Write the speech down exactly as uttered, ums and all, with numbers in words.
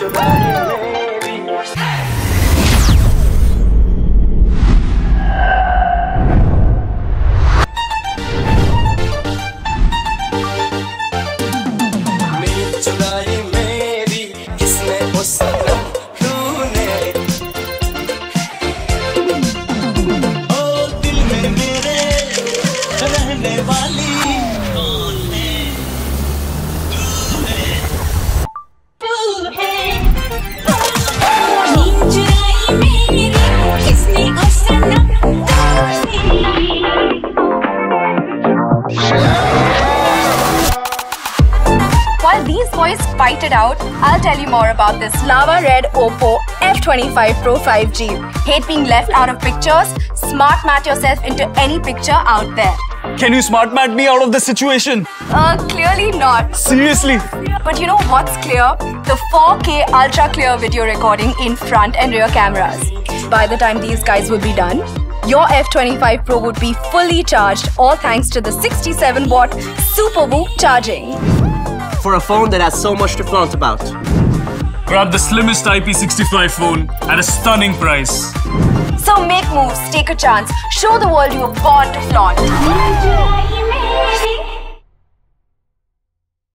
While these boys fight it out, I'll tell you more about this lava red Oppo F twenty-five Pro five G. Hate being left out of pictures? Smart mat yourself into any picture out there. Can you smart mat me out of this situation? Uh, clearly not. Seriously? But you know what's clear? The four K ultra clear video recording in front and rear cameras. By the time these guys will be done, your F twenty-five Pro would be fully charged, all thanks to the sixty-seven watt Super Whoop charging. For a phone that has so much to flaunt about. Grab the slimmest I P sixty-five phone at a stunning price. So make moves, take a chance, show the world you are born to flaunt.